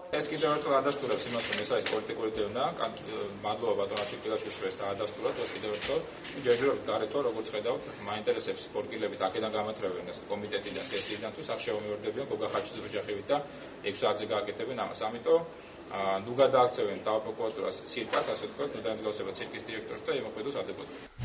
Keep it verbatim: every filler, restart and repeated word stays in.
ეს კიდევ ერთხელ ადასტურებს იმას, რომ ეს არის პოლიტიკური დევნა. მადლობა ბატონ არჩილაშვილს, რომ ეს დაადასტურა. ეს კიდევ ერთხელ ჯერჯერობით გარეთო, როგორც ხედავთ, მაინტერესებს სპორტკილებით აქედან გამათრევენ ეს კომიტეტიდან, სესიიდან თუ სახშეომეორდებიან გოგა ხაჩიძის ოჯახივით და ექვსი საათზე გააკეთებენ ამას. ამიტომ ნუ გადააქცევენ თავპროკურატურას ცირკად, ასე ვთქვათ, ნუ დაემსგავსება ცირკის დირექტორს და იმოქმედოს ადეკვატურად.